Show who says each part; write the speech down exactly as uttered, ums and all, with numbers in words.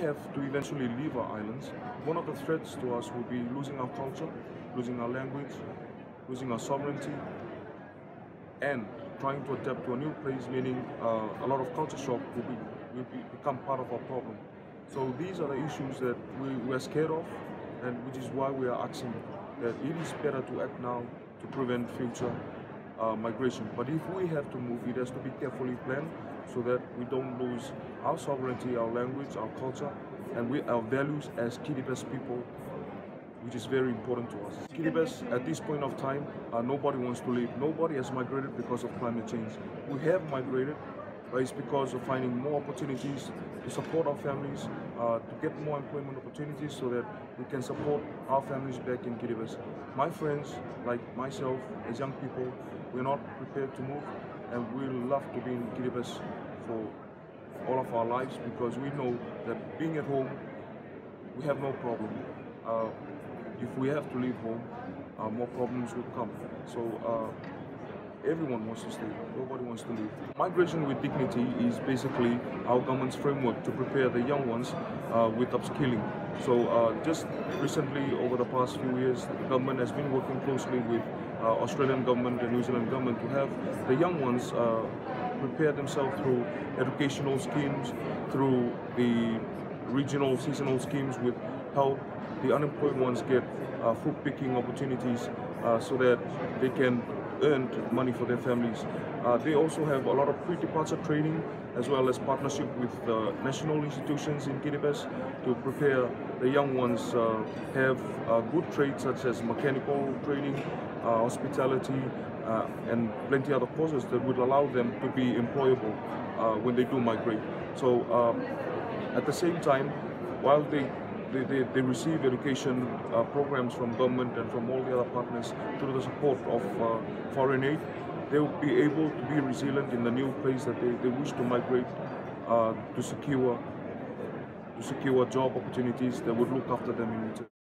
Speaker 1: have to eventually leave our islands, one of the threats to us will be losing our culture, losing our language, losing our sovereignty, and trying to adapt to a new place, meaning uh, a lot of culture shock will, be, will be, become part of our problem. So these are the issues that we, we are scared of, and which is why we are asking that it is better to act now to prevent future uh, migration. But if we have to move, it has to be carefully planned so that we don't lose our sovereignty, our language, our culture, and we, our values as Kiribati people, which is very important to us. Kiribati, at this point of time, uh, nobody wants to leave. Nobody has migrated because of climate change. We have migrated, but it's because of finding more opportunities to support our families, uh, to get more employment opportunities so that we can support our families back in Kiribati. My friends, like myself, as young people, we're not prepared to move, and we love to be in Kiribati for all of our lives because we know that being at home, we have no problem. Uh, if we have to leave home, uh, more problems will come. So uh, everyone wants to stay, nobody wants to leave. Migration with Dignity is basically our government's framework to prepare the young ones uh, with upskilling. So uh, just recently, over the past few years, the government has been working closely with uh, Australian government and New Zealand government to have the young ones uh, prepare themselves through educational schemes, through the regional seasonal schemes with help the unemployed ones get uh, fruit picking opportunities uh, so that they can earn money for their families. Uh, they also have a lot of pre-departure training as well as partnership with uh, national institutions in Kiribati to prepare the young ones, uh, have uh, good trades such as mechanical training, uh, hospitality, uh, and plenty other courses that would allow them to be employable uh, when they do migrate. So uh, at the same time, while they They, they, they receive education uh, programs from government and from all the other partners through the support of uh, foreign aid, they will be able to be resilient in the new place that they, they wish to migrate uh, to secure to secure job opportunities that would look after them in return.